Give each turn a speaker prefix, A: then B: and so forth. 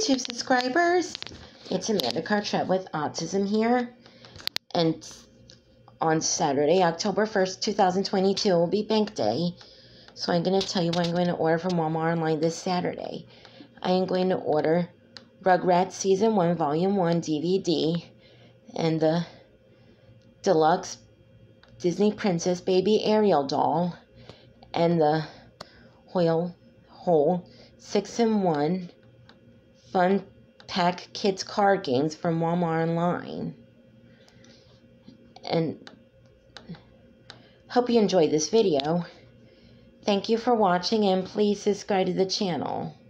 A: YouTube subscribers, it's Amanda Cartrette with Autism here, and on Saturday, October 1st, 2022 will be Bank Day, so I'm going to tell you what I'm going to order from Walmart online this Saturday. I am going to order Rugrats Season 1 Volume 1 DVD and the Deluxe Disney Princess Baby Ariel doll and the whole 6-in-1 Fun Pack Kids card games from Walmart online. And hope you enjoyed this video. Thank you for watching, and please subscribe to the channel.